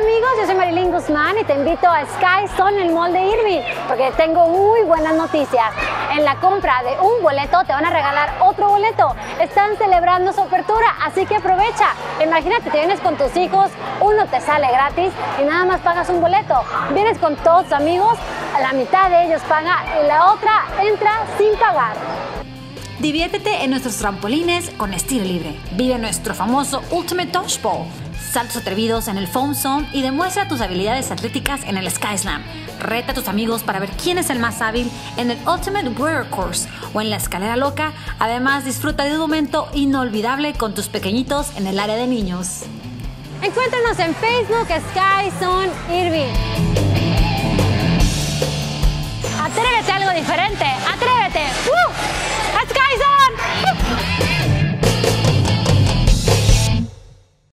amigos, yo soy Marilyn Guzmán y te invito a Sky Zone en el Mall de Irving porque tengo muy buenas noticias. En la compra de un boleto te van a regalar otro boleto. Están celebrando su apertura, así que aprovecha. Imagínate, te vienes con tus hijos, uno te sale gratis y nada más pagas un boleto. Vienes con todos tus amigos, a la mitad de ellos paga y la otra entra sin pagar. Diviértete en nuestros trampolines con estilo libre. Vive nuestro famoso Ultimate Dodgeball. Saltos atrevidos en el Foam Zone y demuestra tus habilidades atléticas en el Sky Slam. Reta a tus amigos para ver quién es el más hábil en el Ultimate Warrior Course o en la escalera loca. Además, disfruta de un momento inolvidable con tus pequeñitos en el área de niños. Encuéntranos en Facebook Sky Zone Irving. Atrévete a algo diferente.